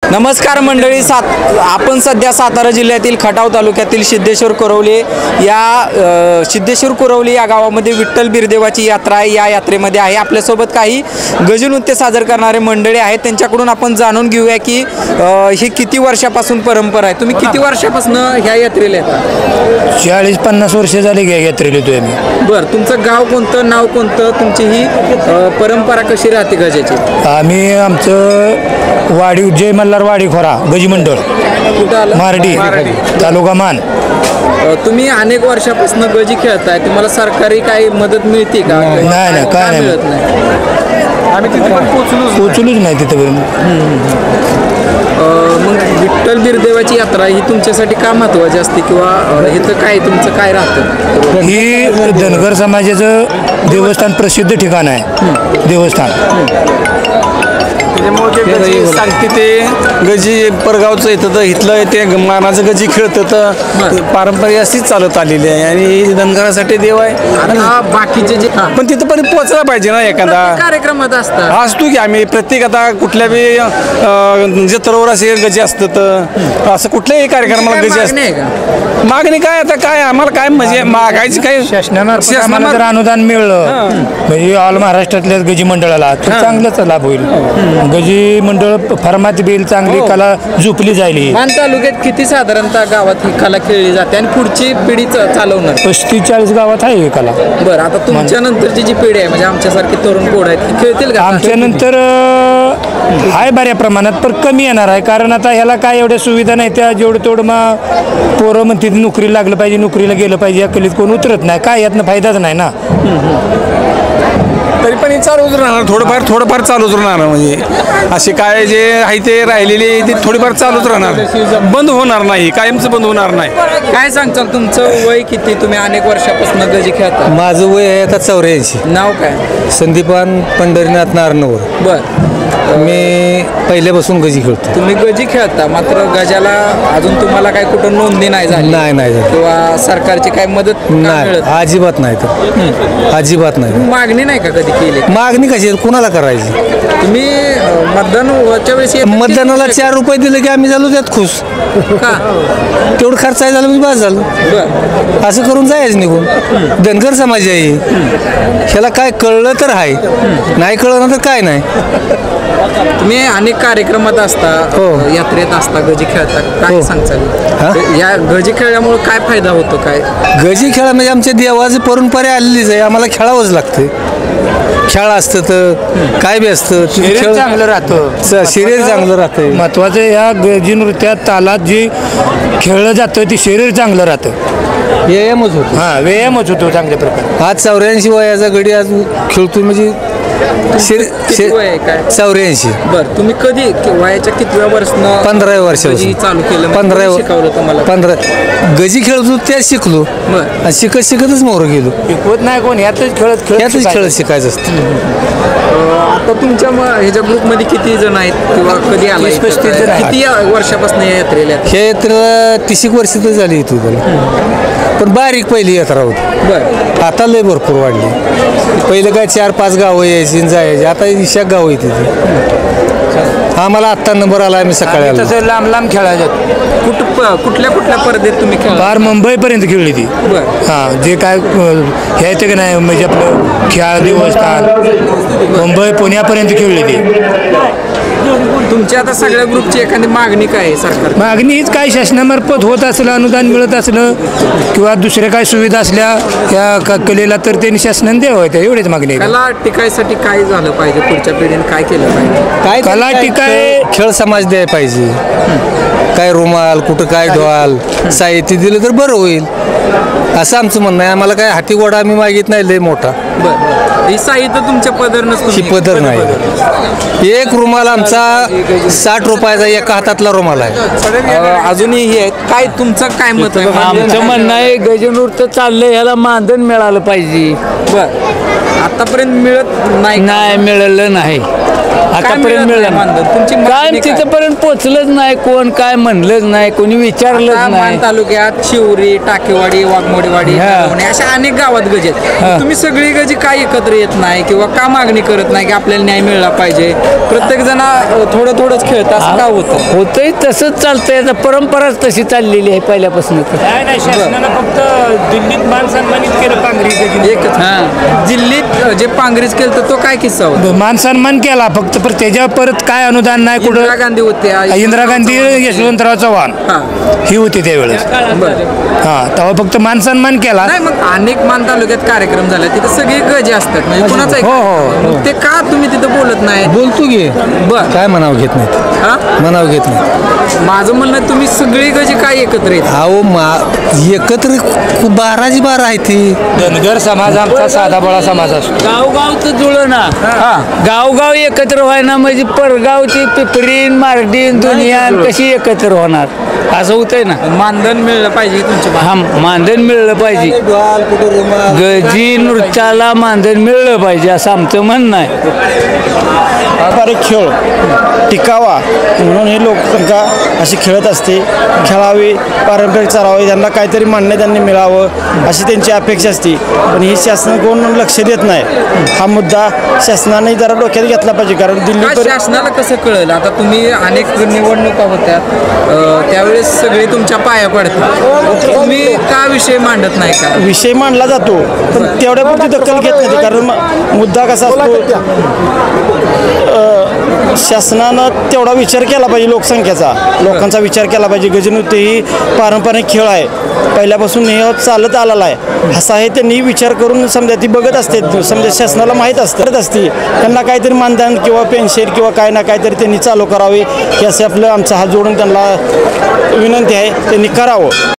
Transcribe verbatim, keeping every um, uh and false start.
नमस्कार मंडळी, सात आपण सध्या सातारा जिल्ह्यातील खटाव तालुक्यातील सिद्धेश्वर कुरवली या अ, सिद्धेश्वर कुरवली या गावामध्ये विठ्ठल बिरदेवाची यात्रा आहे. या यात्रेमध्ये आहे आपल्यासोबत काही गजनृत्य सादर करणारे मंडळी आहेत. त्यांच्याकडून आपण जाणून घेऊया की अ, ही किती वर्षापासून परंपरा आहे. तुम्ही किती वर्षापासून ह्या यात्रेला येता? चाळीस पन्नास वर्ष झाली घ्या यात्रेला येतोय आम्ही. बरं, तुमचं गाव कोणतं, नाव कोणतं, तुमची ही अ, परंपरा कशी राहते गजाची? आम्ही आमचं वाडी जय मल्हार वाडी खोरा गजी मंडळ कुठं आलं? मारडी तालुका मान. अ, तुम्ही अनेक वर्षापासून गजी खेळताय, तुम्हाला सरकारी काही मदत मिळते का? नाही, नाही, काय का नाही. मिळत नाही? आम्ही तिथे पण पोहोचलो. पोचलोच नाही तिथं. मग विठ्ठल बिरदेवाची यात्रा ही तुमच्यासाठी का महत्वाची असते, किंवा अ, इथं काय तुमचं काय राहतं? ही धनगर समाजाचं देवस्थान प्रसिद्ध ठिकाण आहे. देवस्थान त्याच्यामुळे ते गजी सांगते ते गजी परगावचं येतं तर इथलं ते मानाचं गजी खेळतं तर पारंपरिक अशीच चालत आलेली आहे आणि ही धनगरासाठी देव आहे. आता बाकीचे जे पण तिथं पण पोहोचला पाहिजे ना एखादा. कार्यक्रमात असतात. असतो की आम्ही प्रत्येक आता कुठल्या बी अं, जत्रेवर असे गजी असतं तर असं कुठल्याही कार्यक्रमाला गजी मागणी आहे असतं. मागणी काय आता काय आम्हाला काय म्हणजे मागायची काय शासनामार्फत आम्हाला जर अनुदान मिळलं म्हणजे ऑल महाराष्ट्रातल्या गजी मंडळाला तर चांगलाच लाभ होईल. गजी मंडळ फर्मात बिल चांगली कला झोपली जाईल. मान तालुक्यात किती साधारणतः गावात ही कला खेळली जाते आणि पुढची पिढी च- चालवणार? पस्तीस चाळीस गावात आहे ही कला. बरं, आता तुमच्या नंतरची जी पिढी आहे म्हणजे आमच्यासारखी तरुण पोड आहेत ती खेळतील का? आमच्या नंतर अं, आहे बऱ्या प्रमाणात पण कमी येणार आहे. कारण आता ह्याला काय एवढ्या सुविधा नाही त्या जेवढं तेवढं मग पोरं म्हणते नोकरी लागलं पाहिजे, नोकरीला गेलं पाहिजे, या कलीत कोण उतरत नाही. काय यातनं फायदाच नाही ना. तरी पण हे चालूच राहणार, थोडंफार थोडंफार चालूच राहणार. म्हणजे असे काय जे आहे ते राहिलेले ते थोडीफार चालूच राहणार, बंद होणार नाही, कायमचं बंद होणार नाही. काय सांगचाल, तुमचं वय किती? तुम्ही अनेक वर्षापासून गजी खेळता. माझं वय आहे आता चौऱ्याऐंशी. नाव काय? संदीपान पंढरीनाथ नारनवर. बर, मी पहिल्यापासून गजी खेळतो. तुम्ही गजी खेळता, मात्र गजाला अजून तुम्हाला काय कुठं नोंदणी नाही झाली? नाही, नाही झाली. किंवा सरकारची काही मदत का नाही, मिळत? अजिबात नाही तर अजिबात नाही. मागणी नाही का कधी केली? मागणी कशी कुणाला करायची? तुम्ही अ, मतदान व्हायच्या वेळेस येतात की- मतदानाला चार रुपये दिले की आम्ही झालो त्यात खुश. का? तेवढं खर्च आहे झालं म्हणजे बस झालं. बर, असं करून जायचं निघून. धनगर समाज आहे ह्याला काय कळलं तर आहे, नाही कळलं ना तर काय नाही. तुम्ही अनेक कार्यक्रमात असता, हो. यात्रेत असता, गजी खेळता, काय हो. सांगचाल? हा? या गजी खेळल्यामुळे काय फायदा होतो? काय गजी खेळा म्हणजे आमच्या देवाची परंपरा आलेलीच आहे, आम्हाला खेळावंच लागतं. खेळ असतं तर काय बी असतं शरीर चांगलं राहतं. च- शरीर चांगलं राहतं. महत्वाचं या गजी नृत्यात तालात जे खेळलं जातं ते शरीर चांगलं राहतं. व्यायामच होतो. हा, व्यायामच होतो चांगल्या प्रकारे. आज चौऱ्याऐंशी वयाचा गडी आज खेळतो म्हणजे शरीर किती वय आहे काय? चौऱ्याऐंशी. बर, तुम्ही कधी कि- वयाच्या कितव्या वर्षानं पंधराव्या वर्षापासून. गजी चालू केलं? म्हणजे पंधरा कोणी शिकवलं तुम्हाला? पंधरा गजी खेळतो त्यात शिकलो बर. आणि शिकत शिकतच मोर गेलो. शिकवत नाही कोण, यातच खेळत खेळत यातच शिकायचं. खेळत शिकायचं असतं. आता तुमच्या म- ह्याच्या ग्रुपमध्ये किती जण आहेत, किंवा कधी आला तीस इथं? पस्तीस जण आहेत. किती या- वर्षापासून या यात्रेला येतात? हे यात्रेला तीस एक वर्ष तर झाली इथं त्याला, पण बारीक पहिली यात्रा होती. बर, आता लय भरपूर वाढली. पहिलं काय चार पाच गावं यायची आणि जायची, आता इशा गावं येते ती. आम्हाला आत्ता नंबर आला, आम्ही सकाळी आम्ही आलो. तसं लांब लांब खेळायचं. कुठ प- कुठल्या कुठल्या स्पर्धेत तुम्ही खेळा? फार मुंबईपर्यंत खेळली ती. बर, हा, जे काय अं, हे येतं की नाही म्हणजे आपलं खेळ देवस्थान मुंबई पुण्यापर्यंत खेळली ती. तुमची आता सगळ्या ग्रुपची एखादी मागणी काय आहे सरकार? मागणी हीच काय शासनामार्फत होत असलं, अनुदान मिळत असलं किंवा दुसऱ्या काय सुविधा असल्या या क- कलेला तर त्यांनी शासनाने द्यावं, त्या एवढीच मागणी आहे. कला टिकायसाठी काय झालं पाहिजे? पुढच्या पिढीने काय केलं पाहिजे? काय कला काय टिकाय- खेळ- खेळ समाज द्यायला पाहिजे. काय रुमाल कुठं काय ढोल साहित्य दिलं तर बरं होईल असं आमचं म्हणणं आहे. आम्हाला काय हाती गोडा आम्ही मागित नाही लय मोठा. बर, ही साहित्य तुमच्या पदर नसतो? ही पदर नाही. एक रुमाल आमचा साठ रुपयाचा एका हातातला रुमाल आहे. अजूनही हे आहेत. काय तुमचं काय मत आहे? आमचं म्हणणं आहे गजनृत्य चाललंय ह्याला मानधन मिळालं पाहिजे. बर, आतापर्यंत मिळत नाही का? नाही मिळालं नाही. आतापर्यंत मिळत मिळलं नाही मानधन? तुमची काय मागणी काय? तिथपर्यंत पोचलंच नाही, कोण काय म्हणलंच नाही, कोणी विचारलंच आता नाही. मान तालुक्यात शिवरी, टाकेवाडी, वाघमोडेवाडी, हा. नरवणे अशा अनेक गावात गज आहेत. तुम्ही सगळी गजी काय एकत्र येत नाही किंवा का मागणी करत नाही की आपल्याला न्याय मिळाला पाहिजे? प्रत्येक जण अ, थोडं थोडंच खेळत असं का होतं? होतंय तसंच चालतंय. आता परंपराच तशी चाललेली आहे पहिल्यापासून. काय नाही शासनानं फक्त दिल्लीत मान सन्मानित केलं पांघरी गजी. एकच हा. दिल्लीत अ, जे पांघरीच केलं तर तो काय किस्सा होता? मान सन्मान केला फक्त, पण त्याच्यावर परत काय अनुदान नाही इंदिरा कुठं. गांधी होत्या, इंदिरा गांधी, यशवंतराव चव्हाण हा. ही होती त्यावेळेस. बरं. हा, तेव्हा फक्त मान सन्मान केला. नाही मग अनेक मान तालुक्यात कार्यक्रम झाले तिथे सगळे गजे असतात म्हणजे कुणाचा हो, हो, मग ते का तुम्ही तिथे बोलत नाही? बोलतो की बर काय म्हणावं घेत नाहीत, हा म्हणावं घेत नाही. माझं म्हणणं आहे, तुम्ही सगळी गजी काय एकत्र येत? अहो मा एकत्र कु- बाराची बारा आहे ती. धनगर समाज आमचा साधा बळा समाज असतो. गावगावचं जुळं ना. गावगाव एकत्र व्हायना म्हणजे परगावची पिपरीन मार्डीन दुनियान कशी एकत्र होणार? असं होतंय ना. मानधन मिळलं पाहिजे तुमच्या हा, मानधन मिळलं पाहिजे. गजी नृत्याला मानधन मिळलं पाहिजे असं आमचं म्हणणं आहे. पारंपरिक खेळ टिकावा म्हणून हे लोकसंख्या अशी खेळत असते. खेळावी, पारंपरिक चालावे, त्यांना काहीतरी मान्य त्यांनी मिळावं अशी त्यांची अपेक्षा असते. पण ही शासन कोण लक्ष देत नाही. हा मुद्दा शासनाने जरा डोक्यात घेतला पाहिजे, कारण का दिल्ली शासनाला कसं कळलं? आता तुम्ही अनेक निवडणुका होत्या अ, त्यावेळेस सगळे तुमच्या पाया पडतात, तुम्ही का विषय मांडत नाही का? विषय मांडला जातो पण तेवढ्यापुरती दखल घेत नाही, कारण म- मुद्दा कसा असतो, अ, शासनानं तेवढा विचार केला पाहिजे लोकसंख्येचा, लोकांचा विचार केला पाहिजे. गजनृत्य ही पारंपरिक खेळ आहे, पहिल्यापासून हे चालत आलेला आहे. असा आहे त्यांनी विचार करून समजा ती बघत असते, समजा शासनाला माहीत असतं असते त्यांना काहीतरी मानधन किंवा पेन्शन किंवा काय ना काहीतरी त्यांनी चालू करावे, हे असे आपलं आमचा हात जोडून त्यांना विनंती आहे, त्यांनी करावं.